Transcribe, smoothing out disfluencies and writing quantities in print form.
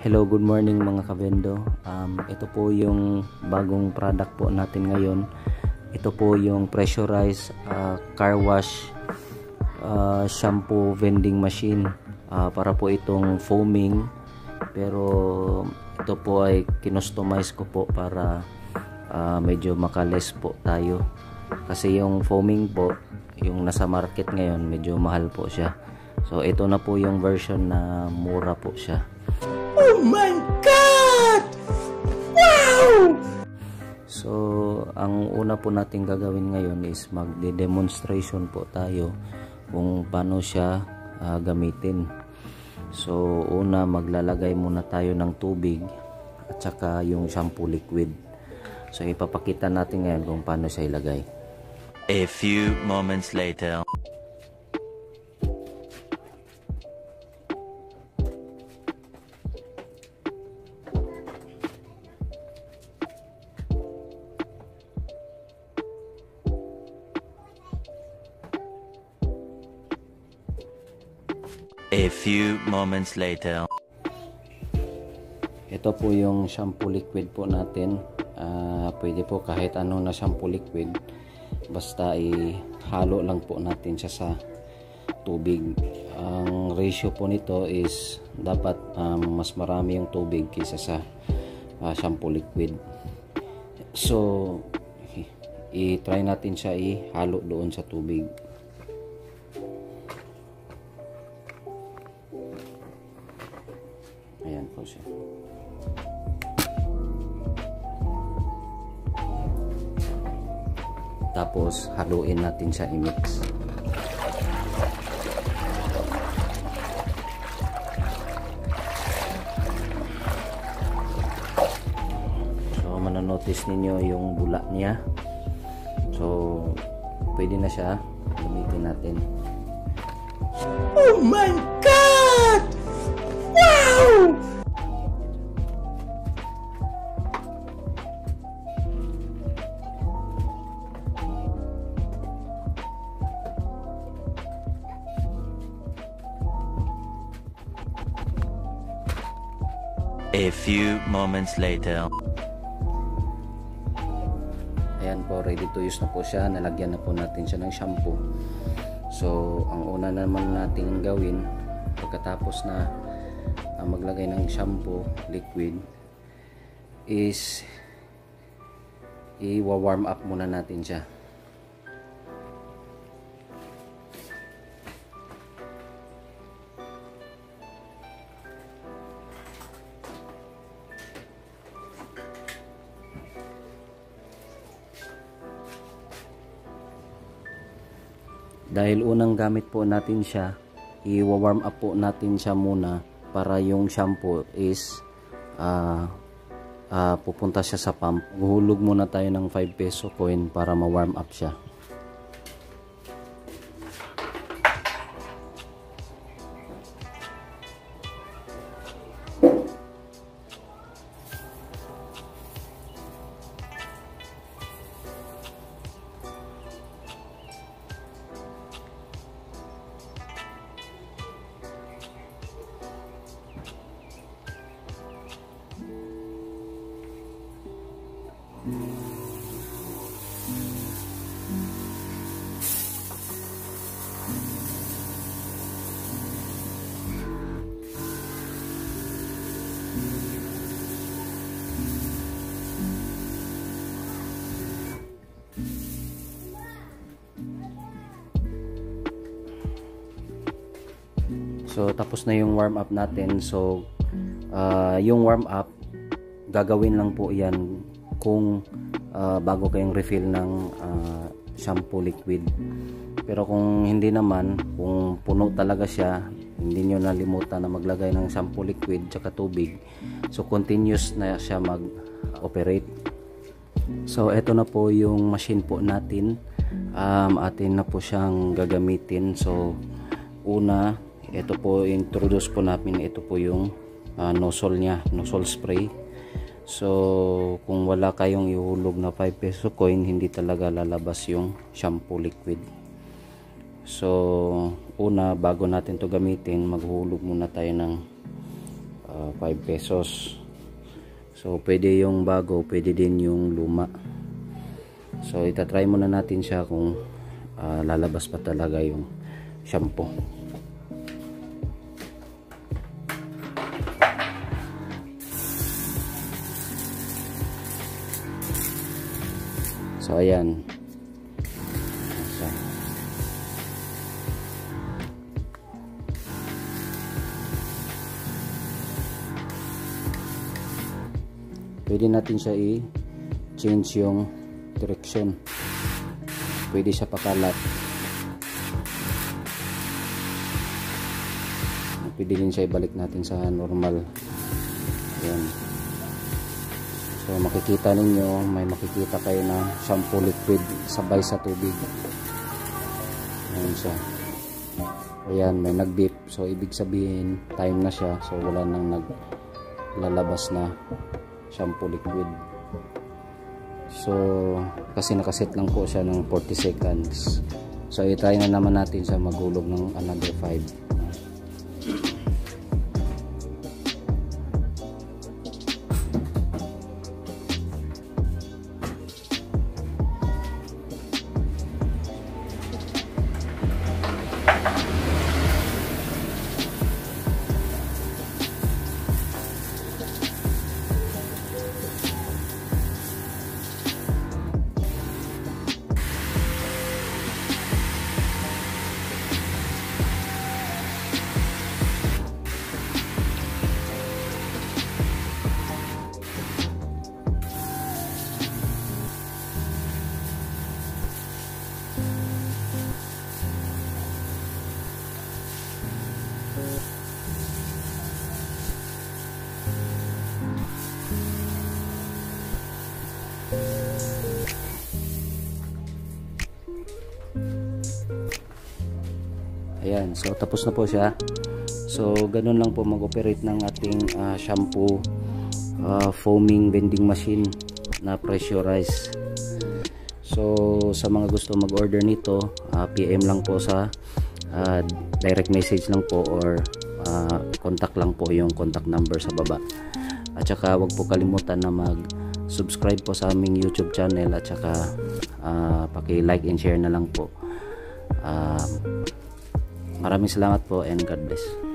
Hello, good morning mga kabendo. Ito po yung bagong product po natin ngayon. Ito po yung pressurized car wash shampoo vending machine. Para po itong foaming, pero ito po ay kinustomize ko po para medyo makales po tayo. Kasi yung foaming po, yung nasa market ngayon, medyo mahal po siya. So ito na po yung version na mura po siya. Oh my God! Wow! So, ang una po natin gagawin ngayon is magde-demonstration po tayo kung paano siya gamitin. So, una maglalagay muna tayo ng tubig at saka yung shampoo liquid. So, ipapakita natin ngayon kung paano siya ilagay. A few moments later. A few moments later. Ito po yung shampoo liquid po natin. Pwede po kahit ano na shampoo liquid. Basta ihalo lang po natin siya sa tubig. Ang ratio po nito is dapat mas marami yung tubig kaysa sa shampoo liquid. So, i-try natin siya ihalo doon sa tubig. Ayan po siya. Tapos haluin natin siya i-mix. So mananotice ninyo yung bula niya. So pwede na siya gamitin natin. Oh my God! Wow! A few moments later. Ayan po, ready to use na po siya. Nalagyan na po natin siya ng shampoo. So ang una naman natin gawin pagkatapos na maglagay ng shampoo liquid is i-warm up muna natin siya. Dahil unang gamit po natin siya, i-warm up po natin siya muna para yung shampoo is pupunta siya sa pump. Huhulog muna tayo ng 5 peso coin para ma-warm up siya. So tapos na yung warm up natin. So yung warm up gagawin lang po yan kung bago kayong refill ng shampoo liquid. Pero kung hindi naman, kung puno talaga siya, hindi nyo nalimutan na maglagay ng shampoo liquid tsaka tubig. So continuous na siya mag-operate. So eto na po yung machine po natin. Atin na po siyang gagamitin. So una, ito po introduce po namin, ito po yung nozzle niya, nozzle spray. So kung wala kayong ihulog na 5 peso coin, hindi talaga lalabas yung shampoo liquid. So una, bago natin to gamitin, maghulog muna tayo ng 5 pesos. So pwede yung bago, pwede din yung luma. So itatry muna natin siya kung lalabas pa talaga yung shampoo. So ayan. So, pwede natin siya i-change yung direction. Pwede siya pakalat. Pwede din siya ibalik natin sa normal. Ayan. So makikita ninyo, may makikita kayo na shampoo liquid sabay sa tubig. Ayan siya. Ayan, may nag-beep. So ibig sabihin, time na siya. So wala nang naglalabas na shampoo liquid. So kasi nakaset lang po siya ng 40 seconds. So i-try na naman natin siya maghulog ng another 5. Ayan, so tapos na po siya. So ganun lang po mag-operate ng ating shampoo foaming vending machine na pressurized. So sa mga gusto mag-order nito, PM lang po sa direct message lang po or contact lang po yung contact number sa baba. At saka wag po kalimutan na mag-subscribe po sa aming YouTube channel at saka paki-like and share na lang po. Maraming salamat po and God bless.